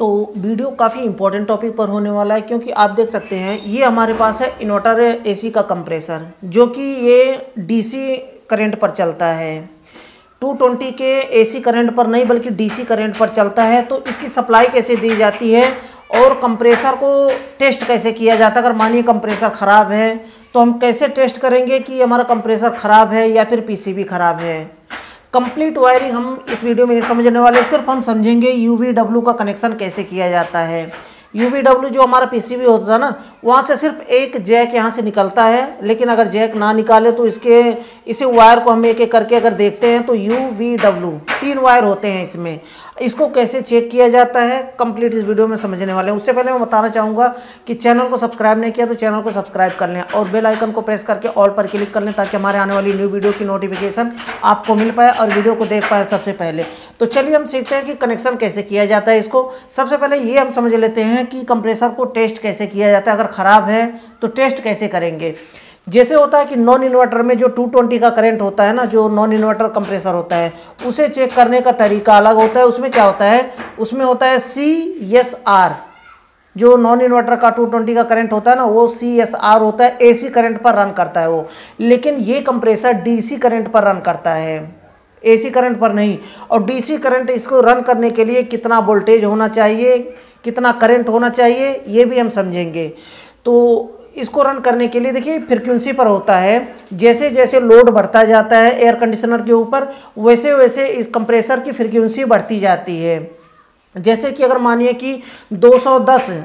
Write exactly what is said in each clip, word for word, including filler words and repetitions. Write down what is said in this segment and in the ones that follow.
तो वीडियो काफ़ी important topic पर होने वाला है, क्योंकि आप देख सकते हैं ये हमारे पास है इन्वर्टर एसी का कंप्रेसर, जो कि ये डीसी करंट पर चलता है। टू ट्वेंटी के एसी करंट पर नहीं बल्कि डीसी करंट पर चलता है। तो इसकी सप्लाई कैसे दी जाती है और कंप्रेसर को टेस्ट कैसे किया जाता है। अगर मानिए कंप्रेसर ख़राब है तो हम कैसे टेस्ट करेंगे कि हमारा कंप्रेसर ख़राब है या फिर पीसीबी ख़राब है। कंप्लीट वायरिंग हम इस वीडियो में नहीं समझने वाले, सिर्फ हम समझेंगे यूवी डब्ल्यू का कनेक्शन कैसे किया जाता है। यूवी डब्ल्यू जो हमारा पीसीबी होता था ना, वहाँ से सिर्फ एक जैक यहाँ से निकलता है, लेकिन अगर जैक ना निकाले तो इसके इसे वायर को हम एक एक करके अगर देखते हैं तो यूवी डब्ल्यू तीन वायर होते हैं इसमें। इसको कैसे चेक किया जाता है कंप्लीट इस वीडियो में समझने वाले हैं। उससे पहले मैं बताना चाहूँगा कि चैनल को सब्सक्राइब नहीं किया तो चैनल को सब्सक्राइब कर लें और बेल आइकन को प्रेस करके ऑल पर क्लिक कर लें, ताकि हमारे आने वाली न्यू वीडियो की नोटिफिकेशन आपको मिल पाए और वीडियो को देख पाए सबसे पहले। तो चलिए हम सीखते हैं कि कनेक्शन कैसे किया जाता है इसको। सबसे पहले ये हम समझ लेते हैं कि कंप्रेसर को टेस्ट कैसे किया जाता है। अगर ख़राब है तो टेस्ट कैसे करेंगे। जैसे होता है कि नॉन इन्वर्टर में जो टू ट्वेंटी का करंट होता है ना, जो नॉन इन्वर्टर कंप्रेसर होता है, उसे चेक करने का तरीका अलग होता है। उसमें क्या होता है, उसमें होता है सी एस आर। जो नॉन इन्वर्टर का टू ट्वेंटी का करंट होता है ना, वो सी एस आर होता है, एसी करंट पर रन करता है वो। लेकिन ये कंप्रेसर डीसी करंट पर रन करता है, एसी करंट पर नहीं। और डीसी करंट इसको रन करने के लिए कितना वोल्टेज होना चाहिए, कितना करंट होना चाहिए, ये भी हम समझेंगे। तो इसको रन करने के लिए देखिए फ्रीक्वेंसी पर होता है। जैसे जैसे लोड बढ़ता जाता है एयर कंडीशनर के ऊपर, वैसे वैसे इस कंप्रेसर की फ्रीक्वेंसी बढ़ती जाती है। जैसे कि अगर मानिए कि दो सौ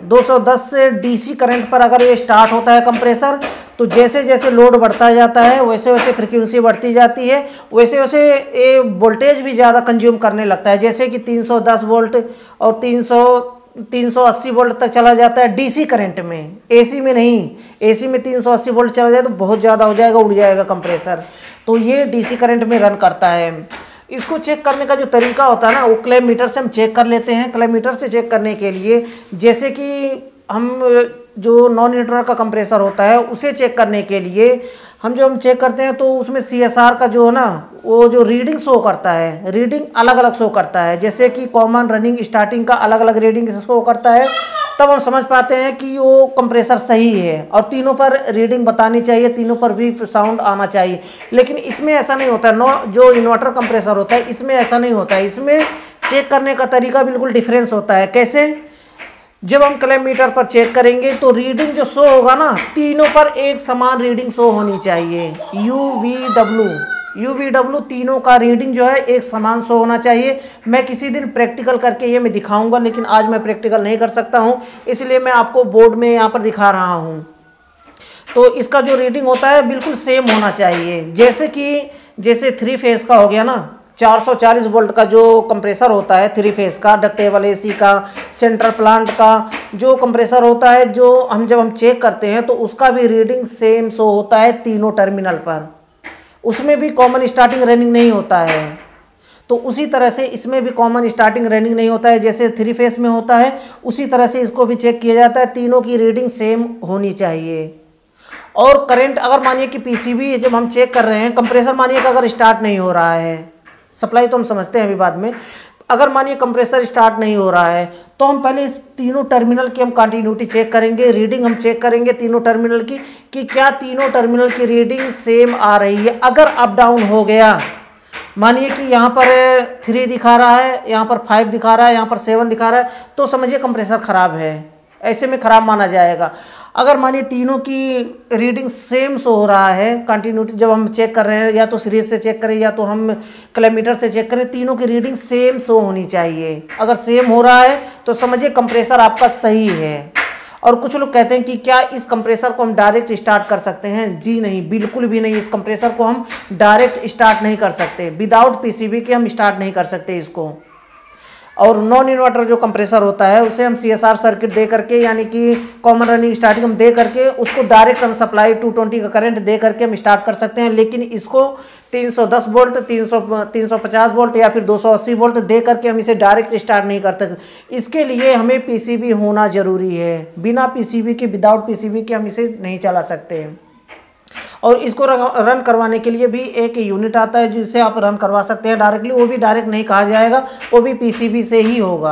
दस से डीसी करंट पर अगर ये स्टार्ट होता है कंप्रेसर, तो जैसे जैसे लोड बढ़ता जाता है वैसे वैसे फ्रीक्वेंसी बढ़ती जाती है, वैसे वैसे ये वोल्टेज भी ज़्यादा कंज्यूम करने लगता है। जैसे कि तीन सौ दस वोल्ट और तीन सौ तीन सौ अस्सी वोल्ट तक चला जाता है डीसी करंट में, एसी में नहीं। एसी में तीन सौ अस्सी वोल्ट चला जाए तो बहुत ज़्यादा हो जाएगा, उड़ जाएगा कंप्रेसर। तो ये डीसी करंट में रन करता है। इसको चेक करने का जो तरीका होता है ना, वो क्लैमीटर से हम चेक कर लेते हैं। क्लैमीटर से चेक करने के लिए जैसे कि हम जो नॉन इन्वर्टर का कंप्रेसर होता है उसे चेक करने के लिए हम जो हम चेक करते हैं तो उसमें सी एस आर का जो है ना, वो जो रीडिंग शो करता है, रीडिंग अलग अलग शो करता है। जैसे कि कॉमन, रनिंग, स्टार्टिंग का अलग अलग रीडिंग शो करता है, तब हम समझ पाते हैं कि वो कंप्रेसर सही है। और तीनों पर रीडिंग बतानी चाहिए, तीनों पर भी साउंड आना चाहिए। लेकिन इसमें ऐसा नहीं होता है। नो जो इन्वर्टर कंप्रेसर होता है इसमें ऐसा नहीं होता है। इसमें चेक करने का तरीका बिल्कुल डिफरेंस होता है। कैसे? जब हम क्लैमीटर पर चेक करेंगे तो रीडिंग जो शो होगा ना, तीनों पर एक समान रीडिंग शो होनी चाहिए। U V W U V W तीनों का रीडिंग जो है एक समान शो होना चाहिए। मैं किसी दिन प्रैक्टिकल करके ये मैं दिखाऊंगा, लेकिन आज मैं प्रैक्टिकल नहीं कर सकता हूँ, इसलिए मैं आपको बोर्ड में यहाँ पर दिखा रहा हूँ। तो इसका जो रीडिंग होता है बिल्कुल सेम होना चाहिए। जैसे कि जैसे थ्री फेस का हो गया ना, चार सौ चालीस वोल्ट का जो कंप्रेसर होता है थ्री फेस का, डक्टेबल एसी का, सेंट्रल प्लांट का जो कंप्रेसर होता है, जो हम जब हम चेक करते हैं तो उसका भी रीडिंग सेम शो होता है तीनों टर्मिनल पर। उसमें भी कॉमन स्टार्टिंग रनिंग नहीं होता है। तो उसी तरह से इसमें भी कॉमन स्टार्टिंग रनिंग नहीं होता है, जैसे थ्री फेस में होता है उसी तरह से इसको भी चेक किया जाता है। तीनों की रीडिंग सेम होनी चाहिए। और करंट अगर मानिए कि पीसीबी जब हम चेक कर रहे हैं, कंप्रेसर मानिए कि अगर स्टार्ट नहीं हो रहा है, सप्लाई तो हम समझते हैं अभी बाद में, अगर मानिए कंप्रेसर स्टार्ट नहीं हो रहा है तो हम पहले इस तीनों टर्मिनल की हम कंटिन्यूटी चेक करेंगे, रीडिंग हम चेक करेंगे तीनों टर्मिनल की कि क्या तीनों टर्मिनल की रीडिंग सेम आ रही है। अगर अप डाउन हो गया, मानिए कि यहाँ पर थ्री दिखा रहा है, यहाँ पर फाइव दिखा रहा है, यहाँ पर सेवन दिखा रहा है, तो समझिए कंप्रेसर ख़राब है, ऐसे में ख़राब माना जाएगा। अगर मानिए तीनों की रीडिंग सेम शो हो रहा है, कंटिन्यूटी जब हम चेक कर रहे हैं, या तो सीरीज से चेक करें या तो हम क्लैमीटर से चेक करें, तीनों की रीडिंग सेम शो होनी चाहिए। अगर सेम हो रहा है तो समझिए कंप्रेसर आपका सही है। और कुछ लोग कहते हैं कि क्या इस कंप्रेसर को हम डायरेक्ट स्टार्ट कर सकते हैं? जी नहीं, बिल्कुल भी नहीं। इस कंप्रेसर को हम डायरेक्ट स्टार्ट नहीं कर सकते, विदाउट पीसीबी के हम स्टार्ट नहीं कर सकते इसको। और नॉन इन्वर्टर जो कंप्रेसर होता है उसे हम सी एस आर सर्किट दे करके, यानी कि कॉमन रनिंग स्टार्टिंग हम दे करके उसको डायरेक्ट हम सप्लाई टू ट्वेंटी का करंट दे करके हम स्टार्ट कर सकते हैं। लेकिन इसको तीन सौ दस वोल्ट, तीन सौ तीन सौ पचास वोल्ट या फिर दो सौ अस्सी वोल्ट दे करके हम इसे डायरेक्ट स्टार्ट नहीं कर सकते। इसके लिए हमें पीसीबी होना ज़रूरी है। बिना पीसीबी के, विदाउट पीसीबी के हम इसे नहीं चला सकते। और इसको रन करवाने के लिए भी एक यूनिट आता है जिससे आप रन करवा सकते हैं डायरेक्टली। वो भी डायरेक्ट नहीं कहा जाएगा, वो भी पीसीबी से ही होगा।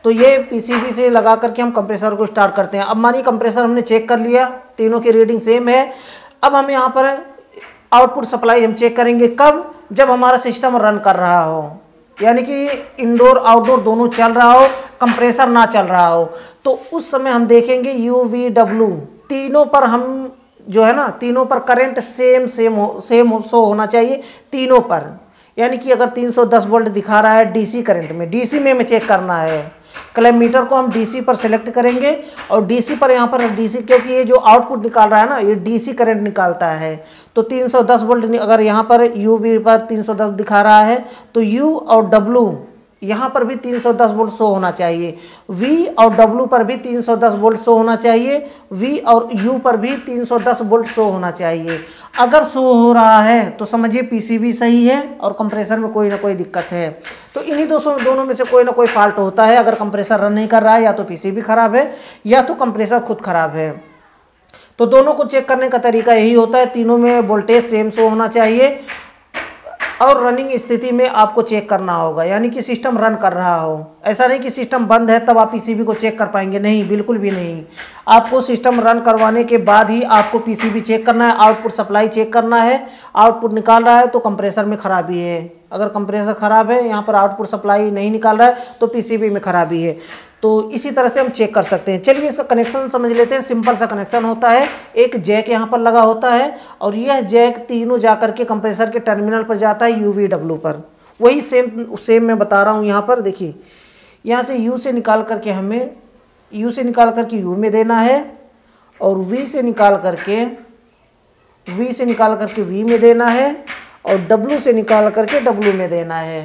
तो ये पीसीबी से लगा करके हम कंप्रेसर को स्टार्ट करते हैं। अब मानिए कंप्रेसर हमने चेक कर लिया, तीनों की रीडिंग सेम है। अब हम यहाँ पर आउटपुट सप्लाई हम चेक करेंगे कब, जब हमारा सिस्टम रन कर रहा हो, यानी कि इंडोर आउटडोर दोनों चल रहा हो, कंप्रेसर ना चल रहा हो, तो उस समय हम देखेंगे यू वी डब्ल्यू तीनों पर हम जो है ना, तीनों पर करंट सेम सेम हो सेम शो होना चाहिए तीनों पर। यानी कि अगर तीन सौ दस वोल्ट दिखा रहा है डीसी करंट में, डीसी में हमें चेक करना है, क्लैंप मीटर को हम डीसी पर सेलेक्ट करेंगे और डीसी पर यहाँ पर डीसी, क्योंकि ये जो आउटपुट निकाल रहा है ना ये डीसी करंट निकालता है, तो तीन सौ दस वोल्ट अगर यहाँ पर यू वी पर तीन सौ दस दिखा रहा है तो यू और डब्ल्यू यहाँ पर भी तीन सौ दस वोल्ट शो होना चाहिए, V और W पर भी तीन सौ दस वोल्ट शो होना चाहिए, V और U पर भी तीन सौ दस वोल्ट शो होना चाहिए। अगर शो हो रहा है तो समझिए पीसीबी सही है और कंप्रेसर में कोई ना कोई दिक्कत है। तो इन्हीं दोनों दोनों में से कोई ना कोई फॉल्ट होता है। अगर कंप्रेसर रन नहीं कर रहा है या तो पीसीबी खराब है या तो कंप्रेसर खुद खराब है। तो दोनों को चेक करने का तरीका यही होता है, तीनों में वोल्टेज सेम शो होना चाहिए और रनिंग स्थिति में आपको चेक करना होगा, यानी कि सिस्टम रन कर रहा हो। ऐसा नहीं कि सिस्टम बंद है तब आप पीसीबी को चेक कर पाएंगे, नहीं, बिल्कुल भी नहीं। आपको सिस्टम रन करवाने के बाद ही आपको पीसीबी चेक करना है, आउटपुट सप्लाई चेक करना है। आउटपुट निकाल रहा है तो कंप्रेसर में खराबी है, अगर कंप्रेसर खराब है, यहाँ पर आउटपुट सप्लाई नहीं निकाल रहा है तो पीसीबी में खराबी है। तो इसी तरह से हम चेक कर सकते हैं। चलिए इसका कनेक्शन समझ लेते हैं। सिंपल सा कनेक्शन होता है, एक जैक यहाँ पर लगा होता है और यह जैक तीनों जा करके कंप्रेसर के टर्मिनल पर जाता है यू वी डब्ल्यू पर। वही सेम सेम मैं बता रहा हूँ यहाँ पर। देखिए यहाँ से यू से निकाल करके हमें यू से निकाल करके यू में देना है और वी से निकाल करके वी से निकाल करके वी में देना है और डब्ल्यू से निकाल करके डब्ल्यू में देना है।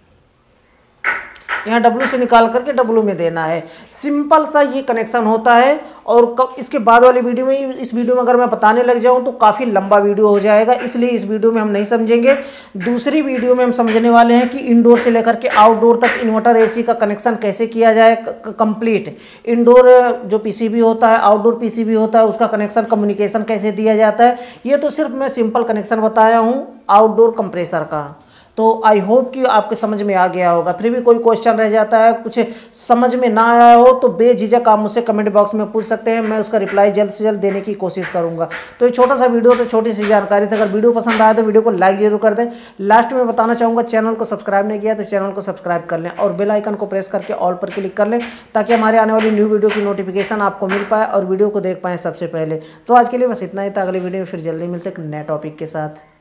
यहाँ डब्ल्यू से निकाल करके डब्ल्यू में देना है। सिंपल सा ये कनेक्शन होता है। और कब इसके बाद वाली वीडियो में, इस वीडियो में अगर मैं बताने लग जाऊँ तो काफ़ी लंबा वीडियो हो जाएगा, इसलिए इस वीडियो में हम नहीं समझेंगे। दूसरी वीडियो में हम समझने वाले हैं कि इंडोर से लेकर के आउटडोर तक इन्वर्टर एसी का कनेक्शन कैसे किया जाए कंप्लीट। इंडोर जो पीसीबी होता है, आउटडोर पीसीबी होता है, उसका कनेक्शन कम्युनिकेशन कैसे दिया जाता है। ये तो सिर्फ मैं सिंपल कनेक्शन बताया हूँ आउटडोर कंप्रेसर का। तो आई होप कि आपके समझ में आ गया होगा। फिर भी कोई क्वेश्चन रह जाता है, कुछ समझ में ना आया हो तो बेझिझक आप मुझसे कमेंट बॉक्स में पूछ सकते हैं, मैं उसका रिप्लाई जल्द से जल्द देने की कोशिश करूंगा। तो ये छोटा सा वीडियो तो छोटी सी जानकारी थी। अगर वीडियो पसंद आया तो वीडियो को लाइक जरूर कर दें। लास्ट में बताना चाहूँगा, चैनल को सब्सक्राइब नहीं किया तो चैनल को सब्सक्राइब कर लें और बेल आइकन को प्रेस करके ऑल पर क्लिक कर लें, ताकि हमारे आने वाली न्यू वीडियो की नोटिफिकेशन आपको मिल पाए और वीडियो को देख पाएँ सबसे पहले। तो आज के लिए बस इतना ही था। अगली वीडियो में फिर जल्दी मिलते एक नए टॉपिक के साथ।